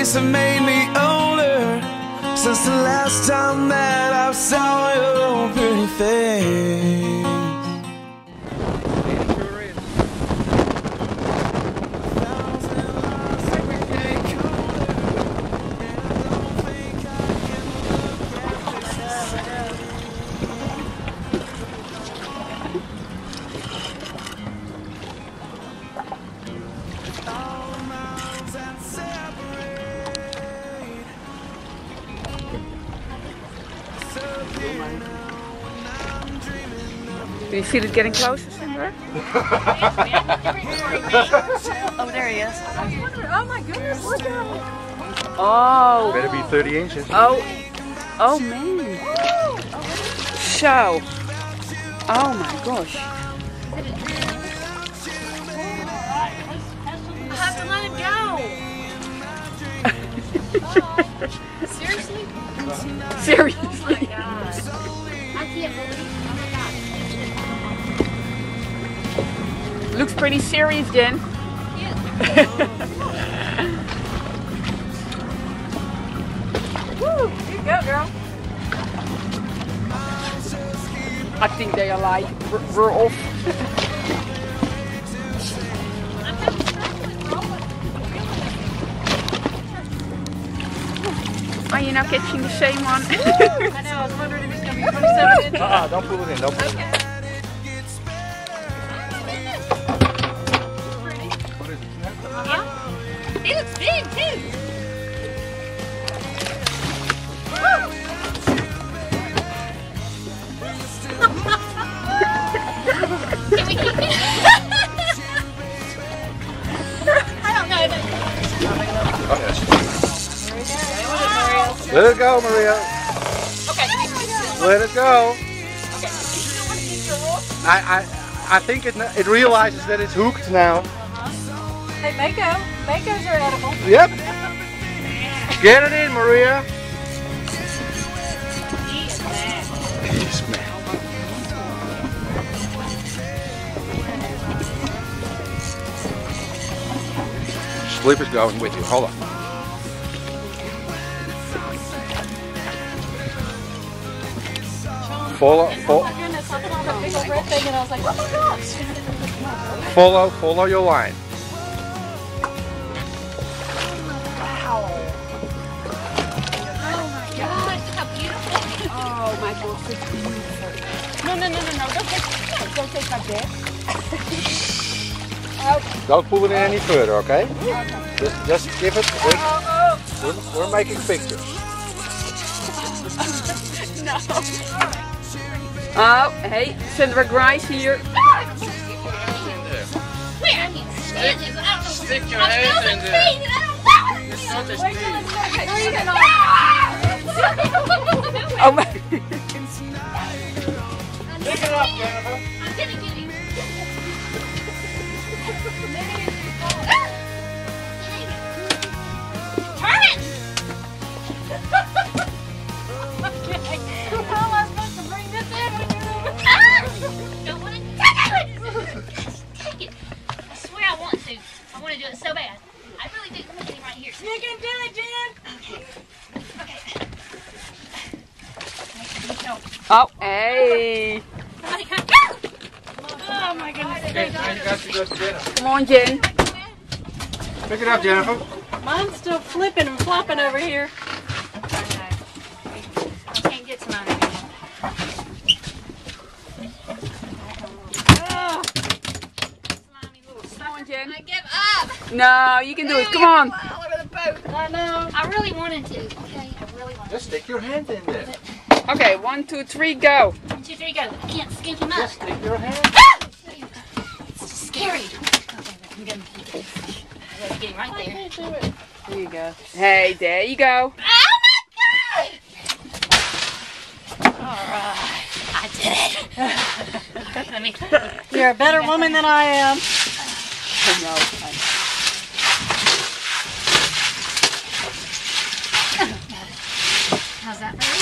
days have made me older since the last time that I saw your pretty face. Do you feel it getting closer, Cinder? Oh, there he is. Oh my goodness, look at him. Oh. Better be 30 inches. Oh. Oh man. So. Oh my gosh. I have to let him go. Seriously? Seriously. Oh my gosh. I can't believe it. Looks pretty serious, Jen. Woo, here you go, girl. I think they are like, we're off. Are you now catching the same one? I know, I was wondering if it's going to be 27 inches. Don't pull it in, don't pull it in. He looks big too. Can we keep it? I don't know. Oh, yes. Let it go, Maria. Okay. Let it go. Okay. You still want to keep your roll? I think it realizes that it's hooked now. Hey, Mako. Makos are edible. Yep. Get it in, Maria. He's mad. Sleeper's going with you. Hold on. Follow, Oh my goodness, I saw that big old red thing and I was like, oh my gosh. follow your line. Oh my gosh, it's beautiful. No, don't take that there. Don't pull it in any further, okay? Just give it. We're making pictures. No. Oh, hey, Sandra Grice here. Where? I can't stand this. I don't know. Stick your hands in there. It's not as big. Oh my. Pick it up, Jennifer. I'm gonna get him. Turn it! How am I supposed to bring this in when you're over? Don't want to take it. I swear I want to. I want to do it so bad. I really do. Let me get him right here. You can do it, Jen. Okay. Oh, hey. Somebody come. Oh my goodness. Okay, now you got to go together. Come on, Jen. Pick it up, Jennifer. Mine's still flipping and flopping over here. I can't get to mine again. Oh. Slimy little Come stuff. on, Jen. I give up. No, you can do it. Come on. All over the boat. I know. I really wanted to. Okay, I really wanted Just stick your hand in there. Okay, 1, 2, 3, go. to. 1, 2, 3, go. I can't scoop him up. Just stick your hand. It's just scary. Okay, I'm gonna keep it. I gotta get him right there. There you go. Hey, there you go. Oh my God! Alright, I did it. Let me. You're a better woman than I am. Oh, no. How's that for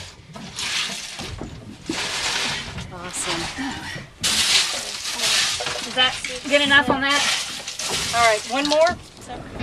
you? Awesome. Is that good enough on that? All right, one more.